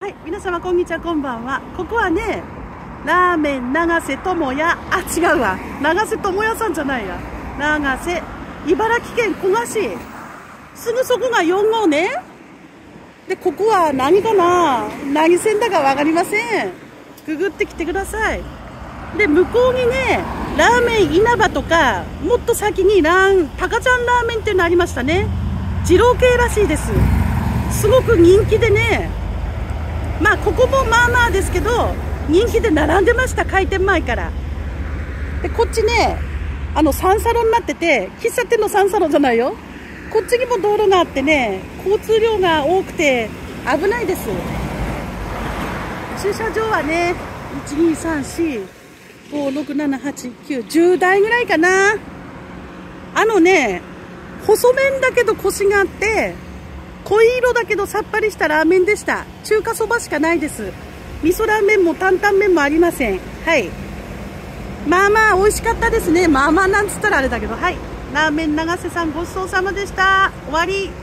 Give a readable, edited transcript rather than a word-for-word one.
、皆様こんにちは、こんばんは。ここはね、ラーメン長瀬智也、違うわ。長瀬智也さんじゃないや。長瀬、茨城県古河市。すぐそこが4号ね。で、ここは何かな、何線だかわかりません。くぐってきてください。で、向こうにね、ラーメン稲葉とか、もっと先にタカちゃんラーメンっていうのありましたね。二郎系らしいです。すごく人気でね、まあここもまあまあですけど、人気で並んでました、開店前から。で、こっちね、三サロになってて、喫茶店の三サロじゃないよ。こっちにも道路があってね、交通量が多くて危ないです。駐車場はね、1、2、3、4、5、6、7、8、9、10台ぐらいかな。細麺だけどコシがあって、濃い色だけどさっぱりしたラーメンでした。中華そばしかないです。味噌ラーメンも担々麺もありません。はい。まあまあ美味しかったですね。まあまあなんつったらあれだけど、はい。ラーメン長瀬さんごちそうさまでした。終わり。